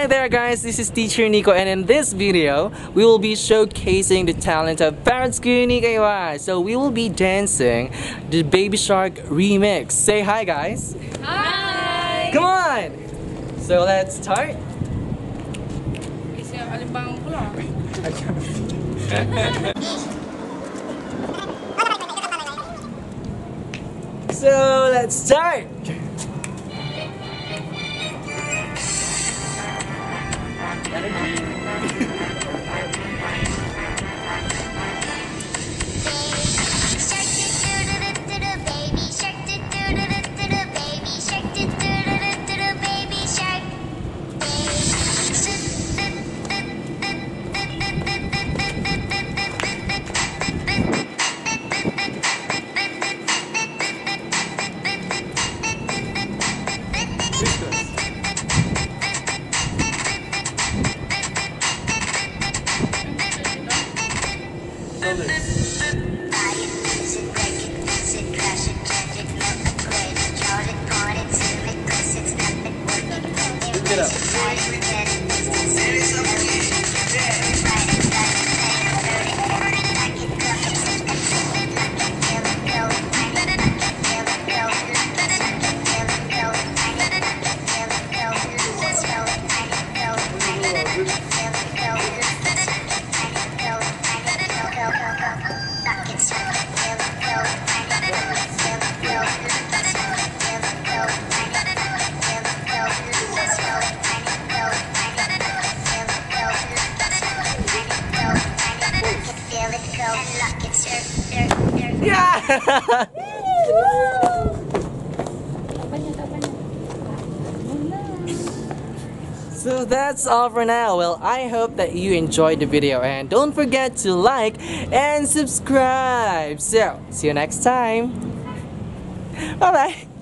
Hi there guys, this is teacher NIKO, and in this video we will be showcasing the talent of Parots Kun NIKO. So we will be dancing the Baby Shark remix. Say hi guys. Hi. Come on. So let's start. So let's start. Yeah! So that's all for now. Well, I hope that you enjoyed the video, and don't forget to like and subscribe. So, see you next time. Bye bye.